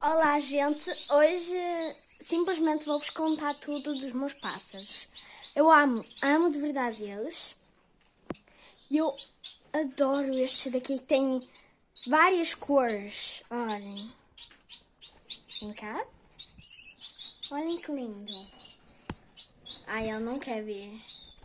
Olá, gente! Hoje simplesmente vou-vos contar tudo dos meus pássaros. Eu amo de verdade eles. E eu adoro estes daqui que têm várias cores. Olhem. Vem cá. Olhem que lindo. Ai, ele não quer ver.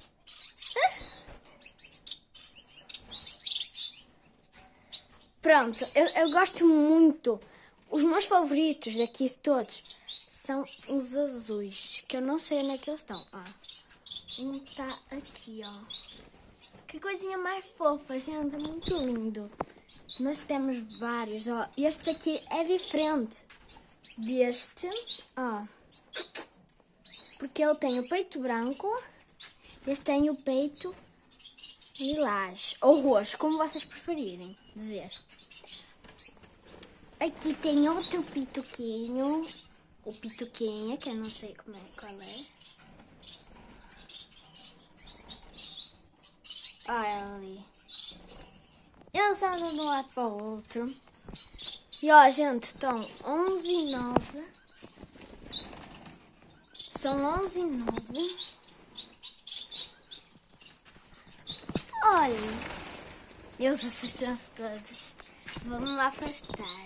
Pronto, eu gosto muito. Os meus favoritos daqui de todos são os azuis, que eu não sei onde é que eles estão. Um tá aqui, ó. Que coisinha mais fofa, gente, é muito lindo. Nós temos vários, ó. Este aqui é diferente deste, ó. Porque ele tem o peito branco, este tem o peito lilás, ou roxo, como vocês preferirem dizer. Aqui tem outro pituquinho, o pituquinha, que eu não sei qual é. Olha ali. Eles andam de um lado para o outro. E ó, gente, estão 11h09. São 11h09. Olhem. Eles assustam-se todos. Vamos lá afastar.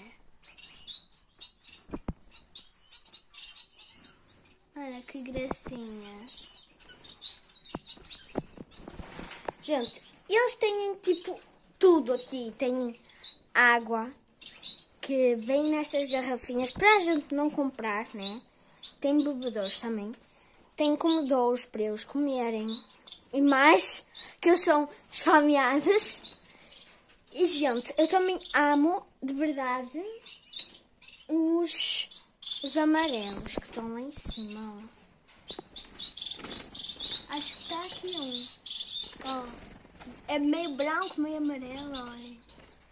Olha que gracinha. Gente, eles têm tipo tudo aqui. Tem água que vem nestas garrafinhas para a gente não comprar, né? Tem bebedouros também. Tem comedouros para eles comerem. E mais, que eles são esfomeados. E, gente, eu também amo, de verdade, os amarelos que estão lá em cima, ó. Acho que está aqui um. Ó, é meio branco, meio amarelo, olha.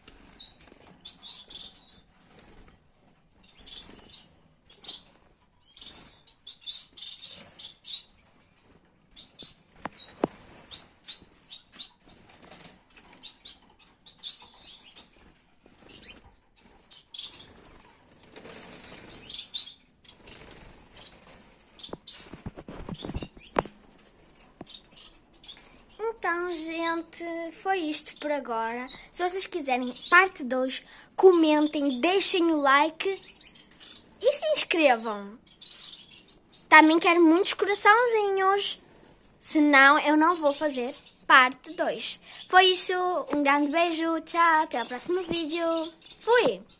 Então, gente, foi isto por agora. Se vocês quiserem parte 2, comentem, deixem o like e se inscrevam. Também quero muitos coraçãozinhos. Senão, eu não vou fazer parte 2. Foi isso. Um grande beijo. Tchau. Até o próximo vídeo. Fui!